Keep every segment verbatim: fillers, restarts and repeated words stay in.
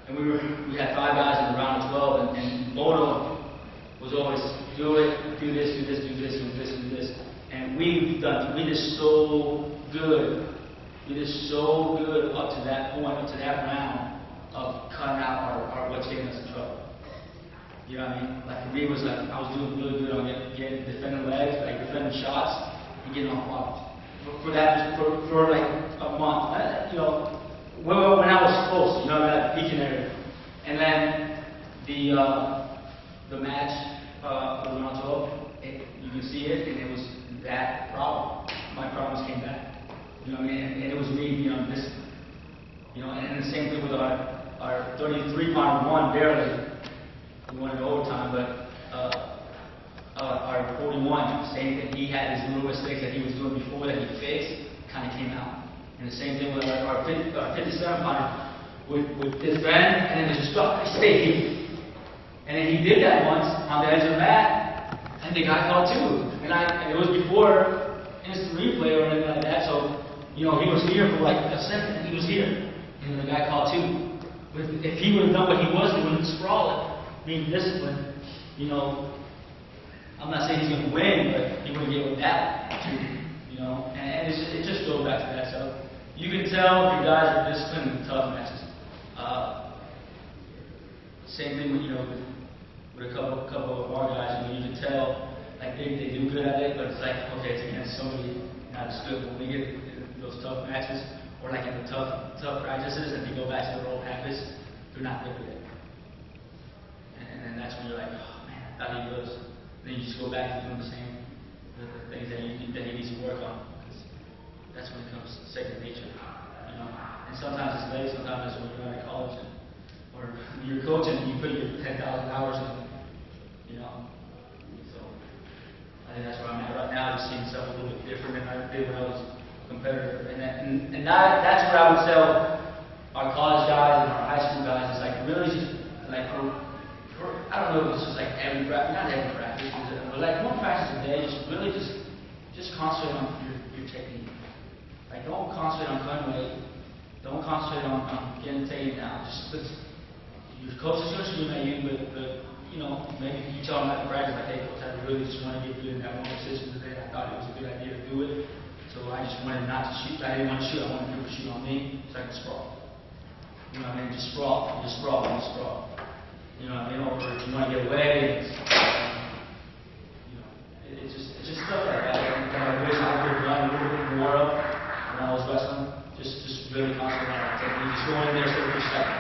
and we were we had five guys in the round of twelve, and, and Bono was always do it, do this, do this, do this, do this, do this, and we've done we did so good, we did so good up to that point, up to that round of cutting out our, our what's getting us in trouble. You know what I mean? Like for me, it was like I was doing really good on getting, getting defending legs, like defending shots, and getting on fouls. For, for that, for, for like a month, I, you know, when, when I was close, you know, that peaking area, and then the uh, the match uh, was on twelve. It, you can see it, and it was that problem. My problems came back. You know what I mean? And, and it was me being undisciplined. You know, and, and the same thing with our our thirty-three pound one barely. We won in overtime, but uh, uh, our forty-one, same thing. He had his little mistakes that he was doing before that he fixed, kind of came out. And the same thing with our, our, fifty, our fifty-seven pounder with, with this bend, and then there's a struck. I stayed here. And then he did that once on the edge of the mat, and the guy called two. And, I, and it was before instant replay or anything like that, so, you know, he was here for like a second, and he was here. And the guy called two. But if he would have done what he was doing, sprawl it. Being disciplined, you know, I'm not saying he's going to win, but he wouldn't get with that, you know, and, and it's, it just goes back to that. So you can tell if your guys are disciplined in tough matches. Uh, same thing with, you know, with, with a couple, couple of our guys, you know, you can tell, like, they, they do good at it, but it's like, okay, it's against somebody not as good. When we get those tough matches, or like in the tough, tough practices, and they go back to their old habits, they're not good at it. And that's when you're like, oh man, I thought he was. Then you just go back to doing the same the, the things that you that he needs to work on, because that's when it comes second nature, you know. And sometimes it's late, sometimes it's when you're out of college, and, or you're coaching and you put your ten thousand hours in, you know. So I think that's where I'm at right now. Just seeing stuff a little bit different than I did when I was a competitor, and that, and, and that, that's what I would tell our college guys and our high school guys. Is like really just like. For, I don't know if this is like every practice, not every practice, but like one practice a day, just really just just concentrate on your, your technique. Like don't concentrate on cutting weight, don't concentrate on, on getting taken down. Just let's, your coach is going to scream at you, but, but you know, maybe you tell them at the practice, like, hey coach, I really just want to get good in that one position today. I thought it was a good idea to do it. So I just wanted not to shoot. I didn't want to shoot, I wanted people to shoot on me so I could sprawl. You know what I mean? Just sprawl, just sprawl, just sprawl. You know what I mean? Or if you want to get away, it's, you know, it, it's just it's just stuff like that. And I wish I could have done a little bit more of when I was wrestling. Just just really concentrate on that technique. Just go in there, so just like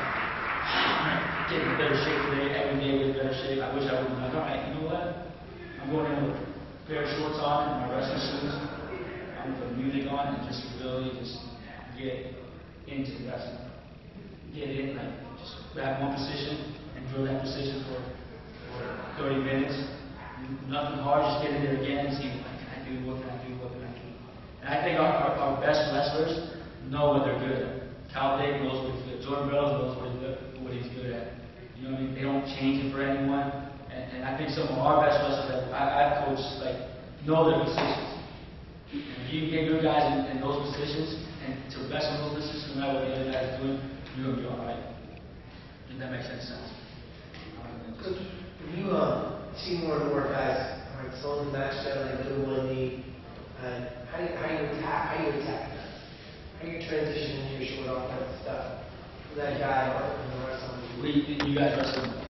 get in better shape today. Every day get in better shape. I wish I would have done. All right, you know what? I'm going in with a pair of shorts on and my wrestling shoes. I'm gonna put music on and just really just get into wrestling. Get in, like just grab one position. And drill that position for, for thirty minutes. Nothing hard, just get in there again and see what can I do, what can I do, what can I do. And I think our, our, our best wrestlers know what they're good at. Cal Dave knows what he's good at. Jordan Bellows knows what he's, good, what he's good at. You know what I mean? They don't change it for anyone. And, and I think some of our best wrestlers that I, I've coached like know their positions. And if you can get good guys in, in those positions and to wrestle those positions, no matter what the other guys are doing, you're gonna be all right. If that makes any sense. Coach, when you um, see more and more guys, all right, someone's matched out like good one knee, and how do you, how do you attack? How do you attack that? How do you transition into your short offense stuff? For that guy or the rest of them? We, you guys wrestle